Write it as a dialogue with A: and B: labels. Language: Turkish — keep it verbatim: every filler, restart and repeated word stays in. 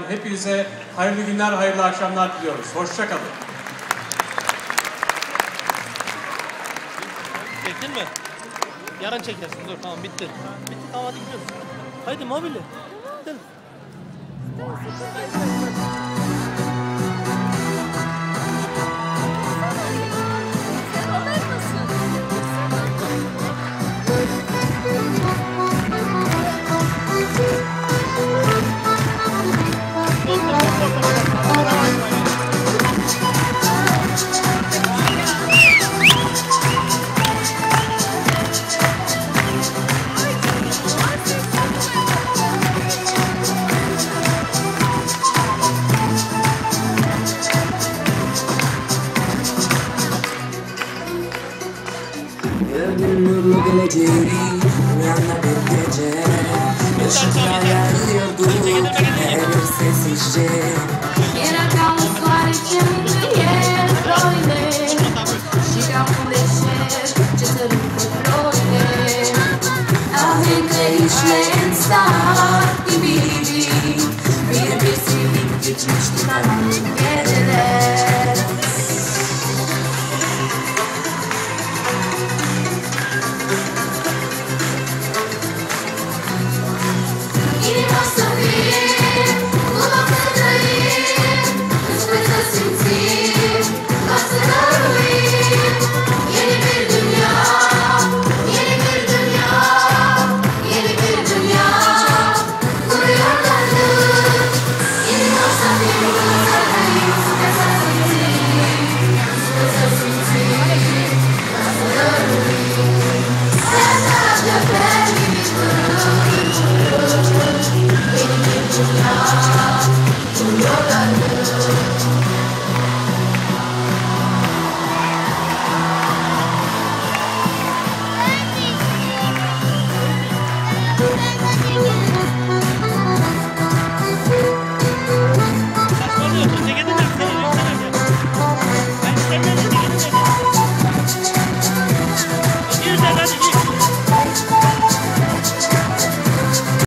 A: hepinize hayırlı günler, hayırlı akşamlar diliyoruz. Hoşça kalın.
B: Çektin mi? Yarın çekersin. Dur tamam bitti. Bitti tamam hadi gidiyoruz. Haydi mobili. Gidelim.
C: Nurlu geleceği uyanma bir gece Işıklar yarıyordu her bir sessizce
D: Era camuffare sempre böyle Chegam deixar de ser um controle A gente işlensa gibiydi Bir bir silip geçmişti karanlık geceler
C: Dünya,